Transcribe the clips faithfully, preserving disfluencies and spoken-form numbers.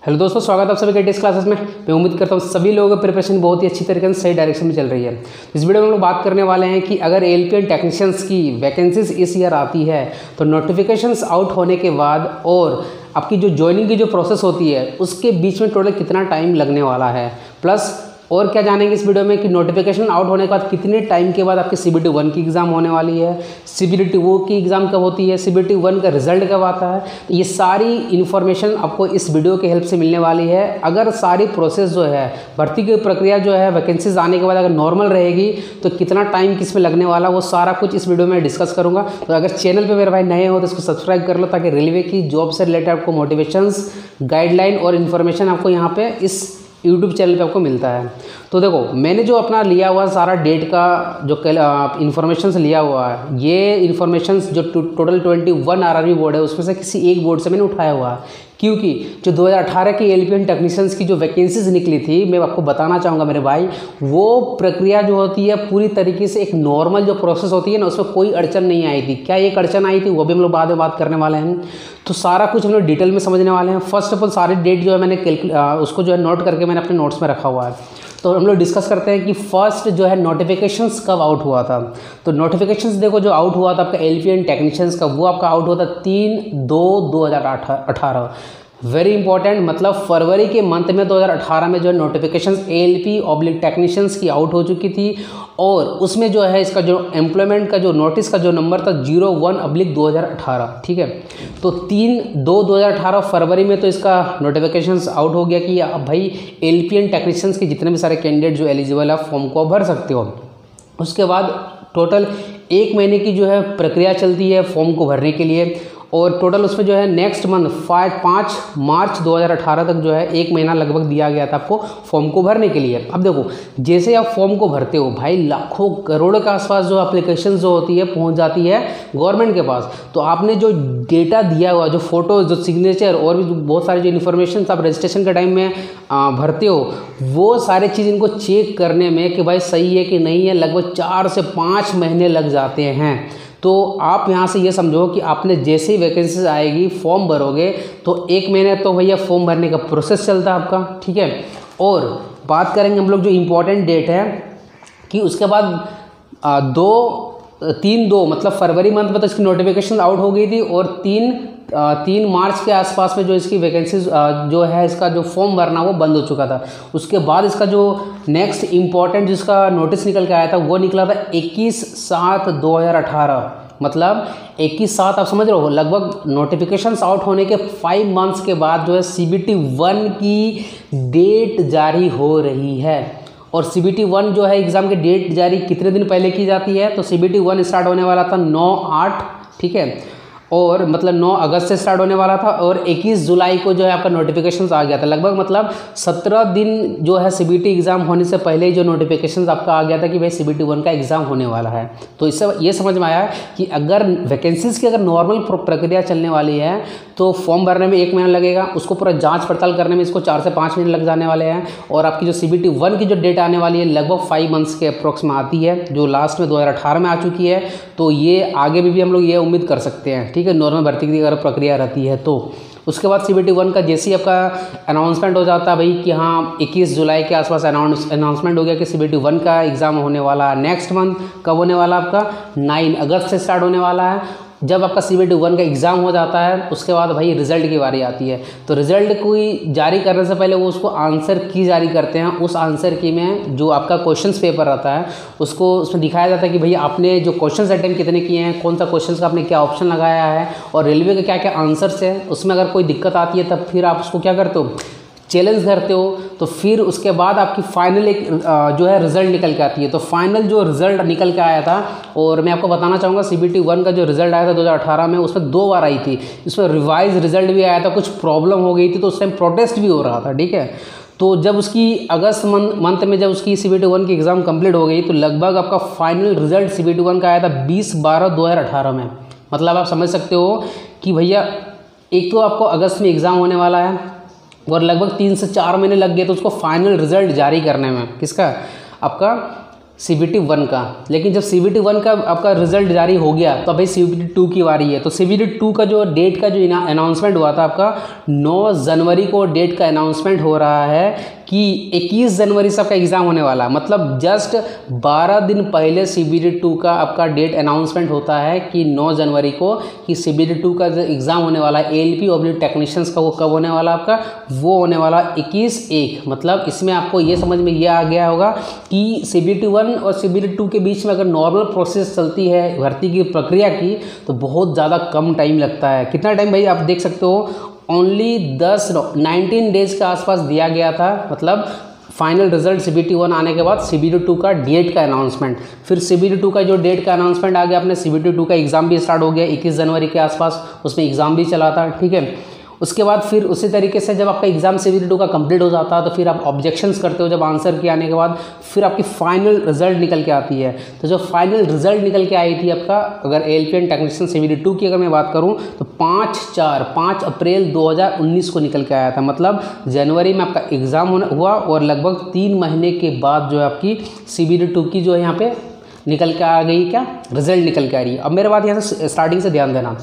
Hello दोस्तों, स्वागत है आप सभी के टेस्ट क्लासेस में। मैं उम्मीद करता हूँ सभी लोगों की प्रिपरेशन बहुत ही अच्छी तरीके से सही डायरेक्शन में चल रही है। इस वीडियो में हम लोग बात करने वाले हैं कि अगर एलपीएन टेक्नीशियंस की वैकेंसीज इस ईयर आती है तो नोटिफिकेशंस आउट होने के बाद और आपकी जो ज्वाइनिंग की जो प्रोसेस होती है उसके बीच में टोटल कितना टाइम लगने वाला है, प्लस और क्या जानेंगे इस वीडियो में कि नोटिफिकेशन आउट होने के बाद कितने टाइम के बाद आपकी सीबीटी वन की एग्ज़ाम होने वाली है, सीबीटी टू की एग्ज़ाम कब होती है, सीबीटी वन का रिजल्ट कब आता है। तो ये सारी इन्फॉर्मेशन आपको इस वीडियो के हेल्प से मिलने वाली है। अगर सारी प्रोसेस जो है, भर्ती की प्रक्रिया जो है, वैकेंसीज आने के बाद अगर नॉर्मल रहेगी तो कितना टाइम किस में लगने वाला, वो सारा कुछ इस वीडियो में डिस्कस करूँगा। तो अगर चैनल पर मेरे भाई नए हो तो इसको सब्सक्राइब कर लो ताकि रेलवे की जॉब से रिलेटेड आपको मोटिवेशंस, गाइडलाइन और इन्फॉर्मेशन आपको यहाँ पे इस यूट्यूब चैनल पे आपको मिलता है। तो देखो, मैंने जो अपना लिया हुआ सारा डेट का जो इन्फॉर्मेशन लिया हुआ है, ये इन्फॉर्मेशन जो total twenty one RRB board है उसमें से किसी एक बोर्ड से मैंने उठाया हुआ है, क्योंकि जो दो हज़ार अठारह की एलपीएन टेक्नीशियंस की जो वैकेंसीज निकली थी, मैं आपको बताना चाहूँगा मेरे भाई, वो प्रक्रिया जो होती है पूरी तरीके से एक नॉर्मल जो प्रोसेस होती है ना, उसमें कोई अड़चन नहीं आई थी। क्या एक अड़चन आई थी वो भी हम लोग बाद में बात करने वाले हैं। तो सारा कुछ हम लोग डिटेल में समझने वाले हैं। फर्स्ट ऑफ ऑल सारी डेट जो है मैंने कैलकुलेट उसको जो है नोट करके मैंने अपने नोट्स में रखा हुआ है। तो हम लोग डिस्कस करते हैं कि फर्स्ट जो है नोटिफिकेशंस कब आउट हुआ था। तो नोटिफिकेशंस देखो जो आउट हुआ था आपका एलपीएन टेक्नीशियंस का, वो आपका आउट हुआ था तीन दो दो हज़ार अठारह। वेरी इंपॉर्टेंट, मतलब फरवरी के मंथ में दो हज़ार अठारह में जो है नोटिफिकेशंस एलपी ऑब्लिक टेक्नीशियंस की आउट हो चुकी थी, और उसमें जो है इसका जो एम्प्लॉयमेंट का जो नोटिस का जो नंबर था जीरो वन अब्लिक दो हज़ार अठारह। ठीक है, तो तीन दो दो हज़ार अठारह फरवरी में तो इसका नोटिफिकेशंस आउट हो गया कि अब भाई एलपीएन टेक्नीशियंस के जितने भी सारे कैंडिडेट जो एलिजिबल है फॉर्म को भर सकते हो। उसके बाद टोटल एक महीने की जो है प्रक्रिया चलती है फॉर्म को भरने के लिए, और टोटल उसमें जो है नेक्स्ट मंथ फाइव पाँच मार्च दो हज़ार अठारह तक जो है एक महीना लगभग दिया गया था आपको फॉर्म को भरने के लिए। अब देखो, जैसे आप फॉर्म को भरते हो भाई, लाखों करोड़ों के आसपास जो एप्लीकेशन जो होती है पहुंच जाती है गवर्नमेंट के पास। तो आपने जो डेटा दिया हुआ, जो फोटो, जो सिग्नेचर और भी बहुत सारी जो इन्फॉर्मेशन आप रजिस्ट्रेशन के टाइम में आ, भरते हो, वो सारे चीज़ इनको चेक करने में कि भाई सही है कि नहीं है, लगभग चार से पाँच महीने लग जाते हैं। तो आप यहाँ से ये समझो कि आपने जैसे ही वैकेंसीज आएगी फॉर्म भरोगे तो एक महीने तो भैया फॉर्म भरने का प्रोसेस चलता है आपका। ठीक है, और बात करेंगे हम लोग जो इम्पोर्टेंट डेट है कि उसके बाद आ, दो तीन दो मतलब फरवरी मंथ में तो इसकी नोटिफिकेशन आउट हो गई थी, और तीन तीन मार्च के आसपास में जो इसकी वैकेंसीज जो है इसका जो फॉर्म भरना वो बंद हो चुका था। उसके बाद इसका जो नेक्स्ट इम्पॉर्टेंट जिसका नोटिस निकल के आया था वो निकला था इक्कीस सात दो हज़ार अठारह। मतलब इक्कीस सात आप समझ रहे हो, लगभग नोटिफिकेशंस आउट होने के फाइव मंथ्स के बाद जो है सीबीटी वन की डेट जारी हो रही है। और सीबीटी वन जो है एग्ज़ाम की डेट जारी कितने दिन पहले की जाती है, तो सीबीटी वन स्टार्ट होने वाला था नौ आठ, ठीक है, और मतलब नौ अगस्त से स्टार्ट होने वाला था, और इक्कीस जुलाई को जो है आपका नोटिफिकेशंस आ गया था। लगभग मतलब सत्रह दिन जो है सीबीटी एग्ज़ाम होने से पहले ही जो नोटिफिकेशंस आपका आ गया था कि भाई सीबीटी वन का एग्ज़ाम होने वाला है। तो इससे ये समझ में आया कि अगर वैकेंसीज़ की अगर नॉर्मल प्रक्रिया चलने वाली है तो फॉर्म भरने में एक महीना लगेगा, उसको पूरा जाँच पड़ताल करने में इसको चार से पाँच महीने लग जाने वाले हैं, और आपकी जो सीबीटी वन की जो डेट आने वाली है लगभग फाइव मंथ्स के अप्रोक्स में आती है, जो लास्ट में दो हज़ार अठारह में आ चुकी है। तो ये आगे भी, भी हम लोग ये उम्मीद कर सकते हैं, ठीक है, नॉर्मल भर्ती की अगर प्रक्रिया रहती है तो। उसके बाद सीबीटी वन का जैसे ही आपका अनाउंसमेंट हो जाता है भाई कि हाँ इक्कीस जुलाई के आसपास अनाउंस अनाउंसमेंट हो गया कि सीबीटी वन का एग्ज़ाम होने वाला है। नेक्स्ट मंथ कब होने वाला आपका, नाइन अगस्त से स्टार्ट होने वाला है। जब आपका सीबीटी वन का एग्ज़ाम हो जाता है उसके बाद भाई रिज़ल्ट की बारी आती है। तो रिज़ल्ट कोई जारी करने से पहले वो उसको आंसर की जारी करते हैं। उस आंसर की में जो आपका क्वेश्चंस पेपर रहता है उसको उसमें दिखाया जाता है कि भैया आपने जो क्वेश्चंस अटेम्प्ट कितने किए हैं, कौन सा क्वेश्चंस का आपने क्या ऑप्शन लगाया है, और रेलवे के क्या क्या आंसर्स है। उसमें अगर कोई दिक्कत आती है तब फिर आप उसको क्या करते हो, चैलेंज करते हो। तो फिर उसके बाद आपकी फाइनल एक जो है रिज़ल्ट निकल के आती है। तो फाइनल जो रिज़ल्ट निकल के आया था, और मैं आपको बताना चाहूँगा सीबीटी वन का जो रिज़ल्ट आया था दो हज़ार अठारह में, उसमें दो बार आई थी। इसमें रिवाइज रिज़ल्ट भी आया था, कुछ प्रॉब्लम हो गई थी तो उस टाइम प्रोटेस्ट भी हो रहा था। ठीक है, तो जब उसकी अगस्त मंथ में जब उसकी सीबीटी वन की एग्ज़ाम कंप्लीट हो गई तो लगभग आपका फाइनल रिज़ल्ट सीबीटी वन का आया था बीस बारह दो हज़ार अठारह में। मतलब आप समझ सकते हो कि भैया एक तो आपको अगस्त में एग्ज़ाम होने वाला है और लगभग तीन से चार महीने लग गए तो उसको फाइनल रिज़ल्ट जारी करने में, किसका, आपका सी बी टी वन का। लेकिन जब सी बी टी वन का आपका रिजल्ट जारी हो गया तो भाई सी बी टी टू की बारी है। तो सी बी टी टू का जो डेट का जो अनाउंसमेंट हुआ था आपका नौ जनवरी को डेट का अनाउंसमेंट हो रहा है कि इक्कीस जनवरी से आपका एग्ज़ाम होने वाला। मतलब जस्ट बारह दिन पहले सी बी टी टू का आपका डेट अनाउंसमेंट होता है कि नौ जनवरी को कि सी बी टी टू का जो एग्ज़ाम होने वाला है A L P oblique technicians का वो कब होने वाला आपका, वो होने वाला इक्कीस एक। मतलब इसमें आपको ये समझ में ये आ गया होगा कि सी बी टी वन और सी बी टी टू के बीच में अगर नॉर्मल प्रोसेस चलती है भर्ती की प्रक्रिया की तो बहुत ज़्यादा कम टाइम लगता है। कितना टाइम भाई आप देख सकते हो, ओनली दस नाइनटीन डेज के आसपास दिया गया था। मतलब final result C B T one आने के बाद सी बी टी टू का डेट का अनाउंसमेंट, फिर सी बी टी टू का जो डेट का अनाउंसमेंट आ गया अपने सी बी टी टू का एग्ज़ाम भी स्टार्ट हो गया इक्कीस जनवरी के आसपास, उसमें एग्ज़ाम भी चला था। ठीक है, उसके बाद फिर उसी तरीके से जब आपका exam C B T two का कंप्लीट हो जाता है तो फिर आप ऑब्जेक्शंस करते हो। जब आंसर के आने के बाद फिर आपकी फाइनल रिजल्ट निकल के आती है। तो जो फाइनल रिजल्ट निकल के आई थी आपका, अगर A L P N technician C B T two की अगर मैं बात करूं तो पाँच चार पाँच अप्रैल दो हज़ार उन्नीस को निकल के आया था। मतलब जनवरी में आपका एग्ज़ाम होना हुआ और लगभग तीन महीने के बाद जो है आपकी सी बी टी टू की जो है यहाँ पे निकल के आ गई, क्या रिजल्ट निकल के आ रही है। अब मेरे बात यहाँ से स्टार्टिंग से ध्यान देना,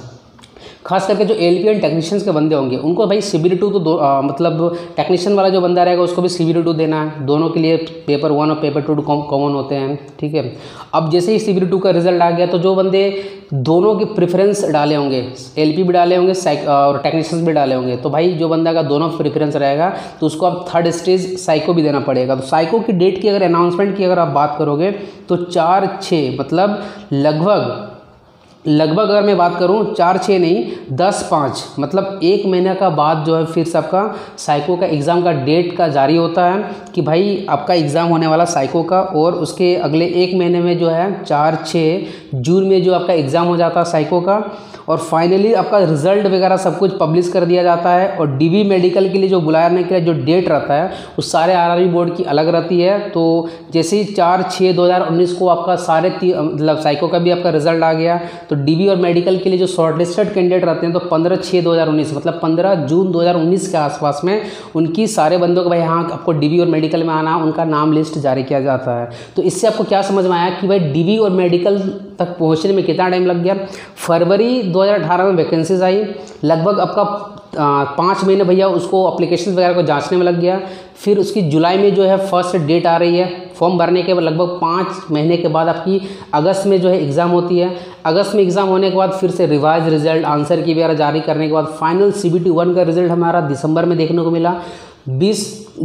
खास करके जो A L P N technicians के बंदे होंगे उनको भाई सी बी टी टू तो दो आ, मतलब टेक्नीशियन वाला जो बंदा रहेगा उसको भी सी बी टी टू देना है। दोनों के लिए पेपर वन और पेपर टू कॉमन होते हैं। ठीक है, अब जैसे ही सी बी टी टू का रिजल्ट आ गया तो जो बंदे दोनों के प्रेफरेंस डाले होंगे, ए एल पी भी डाले होंगे और टेक्नीशियंस भी डाले होंगे, तो भाई जो बंदा का दोनों प्रेफरेंस रहेगा तो उसको अब थर्ड स्टेज साइको भी देना पड़ेगा। तो साइको की डेट की अगर अनाउंसमेंट की अगर आप बात करोगे तो चार छः मतलब लगभग लगभग अगर मैं बात करूं चार छः नहीं दस पाँच मतलब एक महीने का बाद जो है फिर से आपका साइको का एग्ज़ाम का डेट का जारी होता है कि भाई आपका एग्ज़ाम होने वाला साइको का। और उसके अगले एक महीने में जो है चार छः जून में जो आपका एग्ज़ाम हो जाता है साइको का। और फाइनली आपका रिजल्ट वगैरह सब कुछ पब्लिश कर दिया जाता है। और डीवी मेडिकल के लिए जो बुलाने के लिए जो डेट रहता है उस सारे आरआरबी बोर्ड की अलग रहती है। तो जैसे ही चार छः दो हज़ार उन्नीस को आपका सारे मतलब साइको का भी आपका रिजल्ट आ गया तो डीवी और मेडिकल के लिए जो शॉर्टलिस्टेड कैंडिडेट रहते हैं तो पंद्रह छः दो हज़ार उन्नीस मतलब पंद्रह जून दो हज़ार उन्नीस के आसपास में उनकी सारे बंदों को भाई हाँ आपको डीवी और मेडिकल में आना, उनका नाम लिस्ट जारी किया जाता है। तो इससे आपको क्या समझ में आया कि भाई डीवी और मेडिकल तक पहुँचने में कितना टाइम लग गया। फरवरी दो हज़ार अठारह में वैकेंसीज आई, लगभग आपका पाँच महीने भैया उसको अप्लीकेशन वगैरह को जांचने में लग गया। फिर उसकी जुलाई में जो है फर्स्ट डेट आ रही है फॉर्म भरने के लगभग पाँच महीने के बाद आपकी अगस्त में जो है एग्ज़ाम होती है। अगस्त में एग्ज़ाम होने के बाद फिर से रिवाइज रिजल्ट आंसर की वगैरह जारी करने के बाद final C B T one का रिजल्ट हमारा दिसंबर में देखने को मिला बीस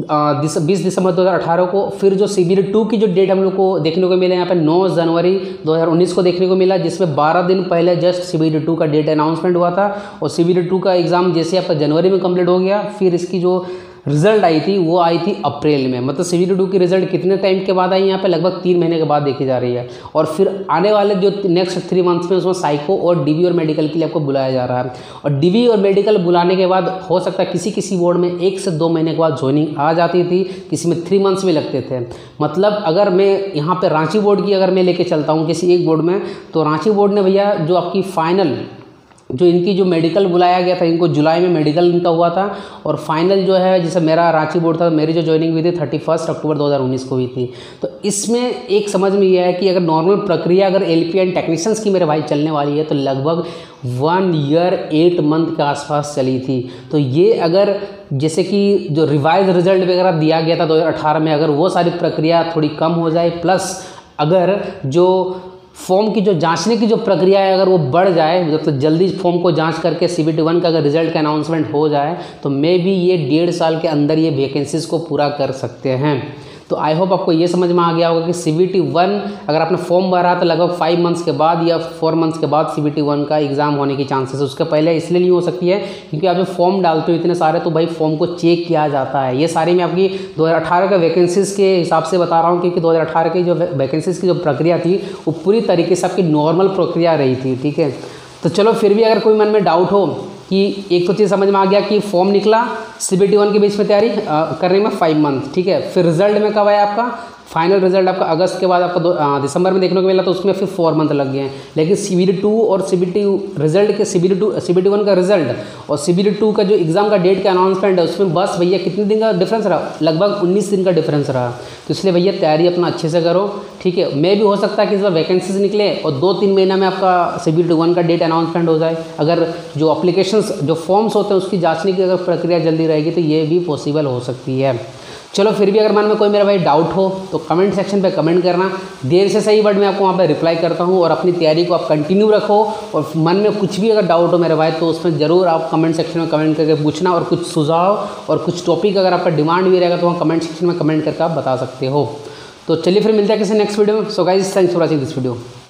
बीस दिसंबर दो हज़ार अठारह को। फिर जो सी बी टी टू की जो डेट हम लोग को देखने को मिला यहाँ पे नौ जनवरी दो हज़ार उन्नीस को देखने को मिला, जिसमें बारह दिन पहले just C B T two का डेट अनाउंसमेंट हुआ था। और सी बी टी टू का एग्ज़ाम जैसे आपका जनवरी में कंप्लीट हो गया, फिर इसकी जो रिजल्ट आई थी वो आई थी अप्रैल में। मतलब सी बी टी टू की रिजल्ट कितने टाइम के बाद आई यहाँ पे, लगभग तीन महीने के बाद देखी जा रही है। और फिर आने वाले जो नेक्स्ट थ्री मंथ्स में उसमें साइको और डीवी और मेडिकल के लिए आपको बुलाया जा रहा है। और डीवी और मेडिकल बुलाने के बाद हो सकता है किसी किसी बोर्ड में एक से दो महीने के बाद ज्वाइनिंग आ जाती थी, किसी में थ्री मंथ्स में लगते थे। मतलब अगर मैं यहाँ पर रांची बोर्ड की अगर मैं लेके चलता हूँ किसी एक बोर्ड में, तो रांची बोर्ड ने भैया जो आपकी फाइनल जो इनकी जो मेडिकल बुलाया गया था, इनको जुलाई में मेडिकल इनका हुआ था। और फाइनल जो है जैसे मेरा रांची बोर्ड था, मेरी जो ज्वाइनिंग हुई थी थर्टी फर्स्ट अक्टूबर दो हज़ार उन्नीस को हुई थी। तो इसमें एक समझ में यह है कि अगर नॉर्मल प्रक्रिया अगर एल पी एन टेक्नीशियंस की मेरे भाई चलने वाली है तो लगभग वन ईयर एट मंथ के आसपास चली थी। तो ये अगर जैसे कि जो रिवाइज रिजल्ट वगैरह दिया गया था दो हज़ार अठारह में, अगर वो सारी प्रक्रिया थोड़ी कम हो जाए, प्लस अगर जो फॉर्म की जो जांचने की जो प्रक्रिया है अगर वो बढ़ जाए, मतलब जल्दी फॉर्म को जांच करके सी बी टी वन का अगर रिजल्ट का अनाउंसमेंट हो जाए तो मे बी ये डेढ़ साल के अंदर ये वैकेंसीज़ को पूरा कर सकते हैं। तो आई होप आपको ये समझ में आ गया होगा कि सी बी टी वन अगर आपने फॉर्म भरा तो लगभग फाइव मंथ्स के बाद या फोर मंथ्स के बाद सी बी टी वन का एग्ज़ाम होने की चांसेस है। उसके पहले इसलिए नहीं हो सकती है क्योंकि आप जब फॉर्म डालते हो इतने सारे तो भाई फॉर्म को चेक किया जाता है। ये सारी मैं आपकी दो हज़ार अठारह का वैकेंसीज़ के हिसाब से बता रहा हूँ, क्योंकि दो हज़ार अठारह की जो वैकेंसीज़ की जो प्रक्रिया थी वो पूरी तरीके से आपकी नॉर्मल प्रक्रिया रही थी। ठीक है, तो चलो फिर भी अगर कोई मन में डाउट हो कि एक तो चीज़ समझ में आ गया कि फॉर्म निकला सी बी टी वन के बीच में तैयारी आ, करने में फाइव मंथ, ठीक है, फिर रिजल्ट में कब आया आपका फाइनल रिजल्ट आपका अगस्त के बाद आपका दो दिसंबर में देखने को मिला, तो उसमें फिर फोर मंथ लग गए हैं। लेकिन सी बी टी टू और सी बी टी रिजल्ट के C B T two C B T one का रिजल्ट और सी बी टी टू का जो एग्ज़ाम का डेट का अनाउंसमेंट है उसमें बस भैया कितने दिन का डिफरेंस रहा, लगभग उन्नीस दिन का डिफरेंस रहा। तो इसलिए भैया तैयारी अपना अच्छे से करो, ठीक है। मे भी हो सकता है कि इस बार वैकेंसीज निकले और दो तीन महीना में आपका सी बी टी वन का डेट अनाउंसमेंट हो जाए। अगर जो अप्लीकेशंस जो फॉर्म्स होते हैं उसकी जांचने की अगर प्रक्रिया जल्दी रहेगी तो ये भी पॉसिबल हो सकती है। चलो फिर भी अगर मन में कोई मेरा भाई डाउट हो तो कमेंट सेक्शन पे कमेंट करना, देर से सही बट मैं आपको वहाँ पे रिप्लाई करता हूँ। और अपनी तैयारी को आप कंटिन्यू रखो और मन में कुछ भी अगर डाउट हो मेरे भाई तो उसमें ज़रूर आप कमेंट सेक्शन में कमेंट करके पूछना। और कुछ सुझाव और कुछ टॉपिक अगर आपका डिमांड भी रहेगा तो वहाँ कमेंट सेक्शन में कमेंट करके आप बता सकते हो। तो चलिए फिर मिलते हैं किसी नेक्स्ट वीडियो में। So guys thanks for watching this video.